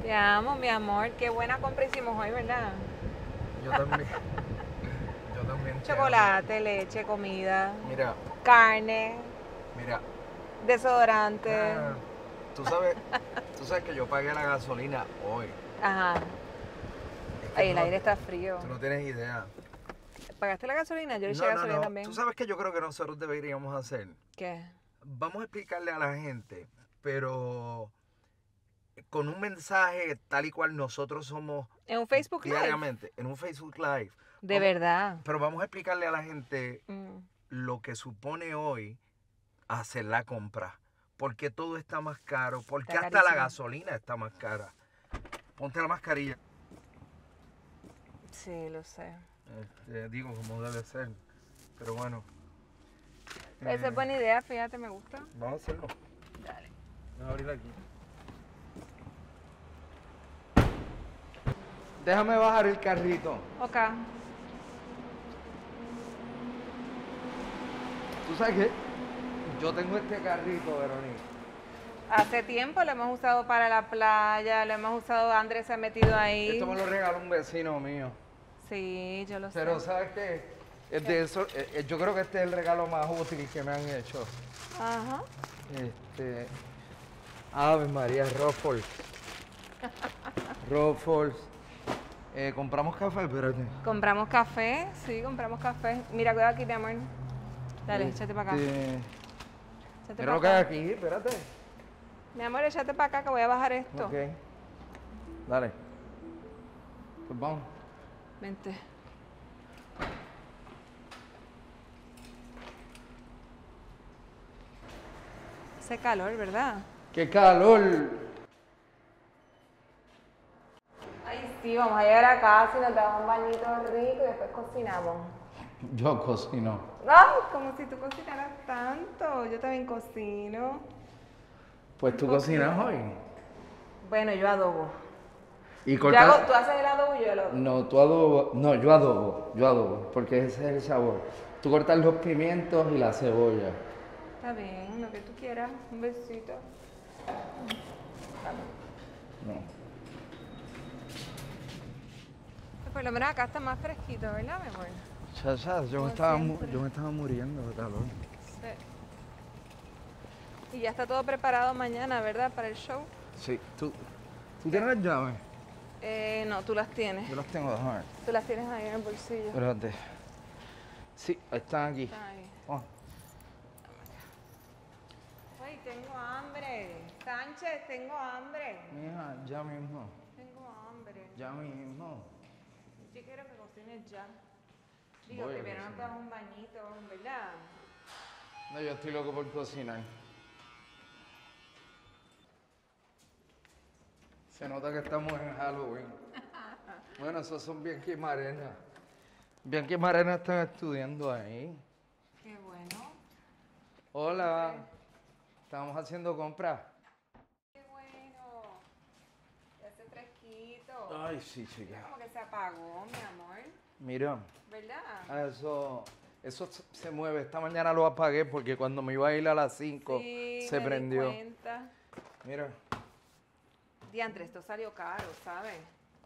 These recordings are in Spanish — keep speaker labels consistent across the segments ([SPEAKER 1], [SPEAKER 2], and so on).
[SPEAKER 1] Te amo, mi amor. Qué buena compra hicimos hoy, ¿verdad?
[SPEAKER 2] Yo también, yo también te amo.
[SPEAKER 1] Chocolate, leche, comida,
[SPEAKER 2] Mira,
[SPEAKER 1] carne,
[SPEAKER 2] mira,
[SPEAKER 1] desodorante.
[SPEAKER 2] ah, tú sabes, tú sabes que yo pagué la gasolina hoy.
[SPEAKER 1] Ajá.
[SPEAKER 2] Es que
[SPEAKER 1] Ay, el aire está frío.
[SPEAKER 2] tú no tienes idea.
[SPEAKER 1] ¿Pagaste la gasolina? Yo le eché
[SPEAKER 2] No, no,
[SPEAKER 1] gasolina
[SPEAKER 2] no. Tú
[SPEAKER 1] también.
[SPEAKER 2] sabes que yo creo que nosotros deberíamos hacer.
[SPEAKER 1] ¿Qué?
[SPEAKER 2] Vamos a explicarle a la gente, pero con un mensaje tal y cual nosotros somos
[SPEAKER 1] ¿En un Facebook Live?
[SPEAKER 2] diariamente, en un Facebook Live.
[SPEAKER 1] De
[SPEAKER 2] Vamos,
[SPEAKER 1] verdad.
[SPEAKER 2] pero vamos a explicarle a la gente
[SPEAKER 1] Mm.
[SPEAKER 2] lo que supone hoy hacer la compra. Porque todo está más caro, porque
[SPEAKER 1] Está
[SPEAKER 2] hasta la
[SPEAKER 1] carísimo.
[SPEAKER 2] gasolina está más cara. Ponte la mascarilla.
[SPEAKER 1] Sí, lo sé.
[SPEAKER 2] Digo, como debe ser. Pero bueno,
[SPEAKER 1] Esa es
[SPEAKER 2] eh,
[SPEAKER 1] buena idea, fíjate, me gusta.
[SPEAKER 2] vamos a hacerlo.
[SPEAKER 1] Dale.
[SPEAKER 2] Voy a abrir aquí. Déjame bajar el carrito.
[SPEAKER 1] Ok.
[SPEAKER 2] ¿Tú sabes qué? Yo tengo este carrito, Verónica.
[SPEAKER 1] Hace tiempo lo hemos usado para la playa, lo hemos usado, Andrés se ha metido ahí.
[SPEAKER 2] Esto me lo regaló un vecino mío.
[SPEAKER 1] Sí, yo lo
[SPEAKER 2] Pero
[SPEAKER 1] sé.
[SPEAKER 2] ¿sabes qué? Es de eso, yo creo que este es el regalo más útil que me han hecho.
[SPEAKER 1] Ajá.
[SPEAKER 2] Este, Ave María, Ruffles. Ruffles. Compramos café, espérate.
[SPEAKER 1] Compramos café, sí, compramos café. Mira, cuidado aquí, mi amor. Dale, échate para acá. Échate
[SPEAKER 2] Mira
[SPEAKER 1] para
[SPEAKER 2] lo que hay
[SPEAKER 1] acá.
[SPEAKER 2] aquí, espérate.
[SPEAKER 1] Mi amor, échate para acá que voy a bajar esto.
[SPEAKER 2] Ok. Dale. Pues vamos.
[SPEAKER 1] Vente. Hace calor, ¿verdad?
[SPEAKER 2] ¡Qué calor!
[SPEAKER 1] Ay, sí, vamos a llegar a casa y nos damos un bañito rico y después cocinamos.
[SPEAKER 2] Yo cocino.
[SPEAKER 1] Ay, como si tú cocinaras tanto. Yo también cocino.
[SPEAKER 2] Pues tú cocinas hoy.
[SPEAKER 1] Bueno, yo adobo.
[SPEAKER 2] Y
[SPEAKER 1] Yo hago,
[SPEAKER 2] cortas.
[SPEAKER 1] tú haces el adobo y yo el adobo.
[SPEAKER 2] No, tú adobo. No, yo adobo, porque ese es el sabor. Tú cortas los pimientos y la cebolla.
[SPEAKER 1] Está bien, lo que tú quieras. Un besito.
[SPEAKER 2] No.
[SPEAKER 1] Por lo menos acá está más fresquito, ¿verdad, mi amor?
[SPEAKER 2] Chacha,
[SPEAKER 1] Como siempre.
[SPEAKER 2] yo me estaba muriendo de calor.
[SPEAKER 1] Sí. Y ya está todo preparado mañana, ¿verdad? Para el show.
[SPEAKER 2] Sí, tú tienes las llaves.
[SPEAKER 1] No, tú las tienes.
[SPEAKER 2] Yo las tengo, déjame ver.
[SPEAKER 1] Tú las tienes ahí en el bolsillo.
[SPEAKER 2] Espérate. Sí, están aquí.
[SPEAKER 1] Está ahí.
[SPEAKER 2] Oh,
[SPEAKER 1] Ay, tengo hambre. Sánchez, tengo hambre.
[SPEAKER 2] mija, ya mismo.
[SPEAKER 1] Tengo hambre.
[SPEAKER 2] Ya mismo.
[SPEAKER 1] Yo quiero que cocines ya. Digo,
[SPEAKER 2] Voy a
[SPEAKER 1] primero nos
[SPEAKER 2] cocinar.
[SPEAKER 1] damos un bañito, ¿verdad?
[SPEAKER 2] No, yo estoy loco por cocinar. Se nota que estamos en Halloween. Bueno, esos son Bianchi y Marena. Bianchi y Marena están estudiando ahí.
[SPEAKER 1] Qué bueno.
[SPEAKER 2] Hola. Estamos haciendo compras.
[SPEAKER 1] Qué bueno. Ya hace fresquito.
[SPEAKER 2] Ay, sí, chica.
[SPEAKER 1] Como que se apagó, mi amor.
[SPEAKER 2] Mira,
[SPEAKER 1] ¿Verdad?
[SPEAKER 2] eso se mueve. Esta mañana lo apagué porque cuando me iba a ir a las 5
[SPEAKER 1] Sí,
[SPEAKER 2] se
[SPEAKER 1] me
[SPEAKER 2] prendió.
[SPEAKER 1] di cuenta.
[SPEAKER 2] Mira,
[SPEAKER 1] Diantre, esto salió caro, ¿sabes?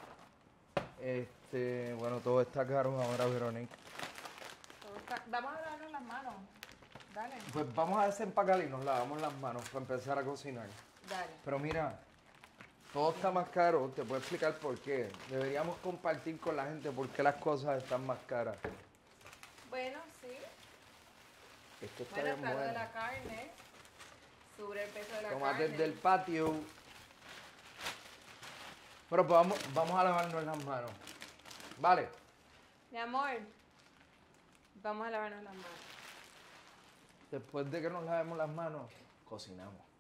[SPEAKER 2] bueno, todo está caro ahora, Verónica.
[SPEAKER 1] Vamos a lavarnos las manos. Dale.
[SPEAKER 2] Pues vamos a desempacar y nos lavamos las manos para empezar a cocinar.
[SPEAKER 1] Dale.
[SPEAKER 2] Pero mira, todo está más caro. Te puedo explicar por qué. Deberíamos compartir con la gente por qué las cosas están más caras.
[SPEAKER 1] Bueno, sí.
[SPEAKER 2] Esto está
[SPEAKER 1] Bueno,
[SPEAKER 2] bien
[SPEAKER 1] está lo de
[SPEAKER 2] bueno.
[SPEAKER 1] la carne. Sube el peso de la
[SPEAKER 2] Tomates
[SPEAKER 1] carne.
[SPEAKER 2] del patio. Pero pues vamos a lavarnos las manos. Vale.
[SPEAKER 1] Mi amor, vamos a lavarnos las manos.
[SPEAKER 2] Después de que nos lavemos las manos, cocinamos.